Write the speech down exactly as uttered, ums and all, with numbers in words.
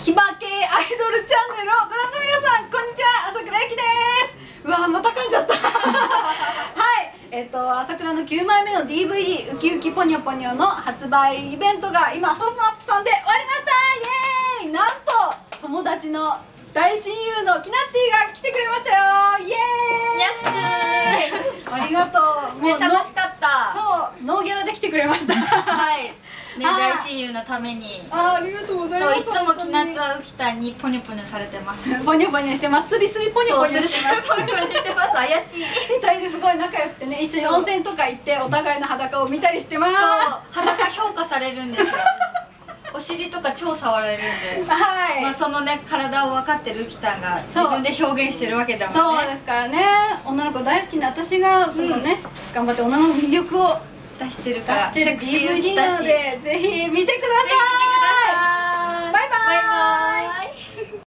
騎馬系アイドルチャンネルをご覧の皆さん、こんにちは、朝倉ゆきです。うわー、また噛んじゃったはい、えっ、ー、と朝倉のきゅうまいめの ディーブイディー ウキウキポニョポニョの発売イベントが今ソフマップさんで終わりました。イエーイ。なんと友達の大親友のキナッティが来てくれましたよ。イエーイ。 やっすーありがとう。 もう楽しかった。 そう、ノーギャラで来てくれましたはいね、大親友のために。 あ、ありがとうございます。 そう、いつもきなつは浮田にポニョポニョされてますポニョポニョしてます。スリスリポニョポニョしてます。 ポニョポニョしてます。怪しい。 ふたりですごい仲良くてね、一緒に温泉とか行ってお互いの裸を見たりしてます。 そう、裸評価されるんですよお尻とか超触られるんで、 はい、 まあそのね、体を分かってる浮田が自分で表現してるわけだもんね。 そうですからね、女の子大好きな私がそのね、うん、頑張って女の魅力を出してるから、 出してる ディーブイディー なので、ぜひ見てください。